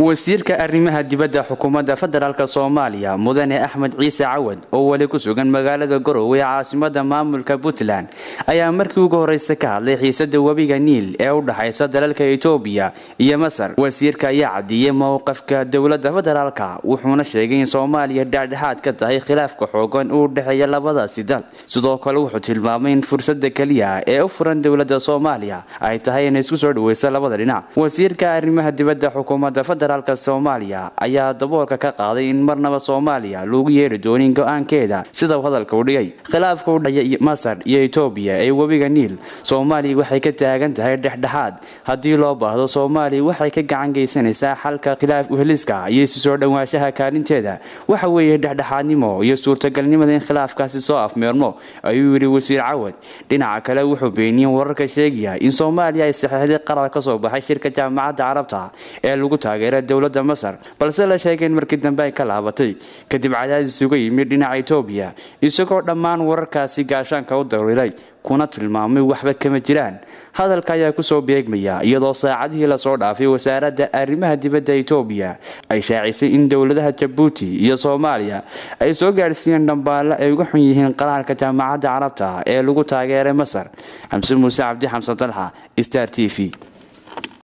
wasiirka arrimaha dibadda xukuumadda federaalka Soomaaliya mudane Axmed Ciise Cawad oo wali ku sugan magaalada Garowe caasimada maamulka Puntland ayaa markii ugu horeysay ka hadlay xiisadda wabiga Niil ee u dhaxaysa dalalka Itoobiya iyo Masar. Wasiirka ayaa cadiyay mowqifka dawladda federaalka wuxuuna sheegay in Soomaaliya dhexdhexaad ka tahay khilaafka xoogan u dhaxeeya labadaas dal. Sidoo kale wuxuu tilmaamay in fursadda kaliya ee u furan dawladda Soomaaliya ay tahay in isku soo dhaweyso labada dhinac. Wasiirka arrimaha dibadda xukuumadda federaalka Soomaaliya ayaa daboolka ka qaaday in marnaba Soomaaliya loogu yeeri doonin go'aankeeda sida hadalka u dhigay. Khilaafka u dhaxeeya Masar iyo Itoobiya ee wabiga Niil, Soomaaliya waxay ka taagan tahay dhexdhexaad. Haddii loo baahdo, Soomaaliya waxay ka gacan geysanaysaa xalka khilaaf u heliska iyo soo dhawaanshaha kaalinteeda. Waxa weeye dhexdhexaadnimo iyo suurtagalnimada in khilaafkaasi soo afmeermo, ayuu yiri Wasiir Cawad. Dhinaca kale wuxuu beeniyay wararka sheegaya in Soomaaliya ay saxiixday qarar ka soo baxay shirka Jaamacadda Carabta ee lagu taageeray dawladda Masar, balse la sheegay in markii dambe ay ka laabatay kadib cadaadis uga yimid dhinaca Itoobiya, isagoo dhammaan wararkaasi gaashaanka u dareeray kuna tilmaamay waxba kama jiraan. Hadalka ayaa ku soo beegmaya iyadoo saacadihii la soo dhaafay wasaaradda arrimaha dibadda Itoobiya ay shaacisay in dawladaha Djibouti iyo Soomaaliya ay soo gaarsiiyeen dhambaale ay uga xun yihiin qararka Jaamacadda Carabta ee lagu taageeray Masar. Xamse Muuse Cabdi, Xamse Talxa, Star TV.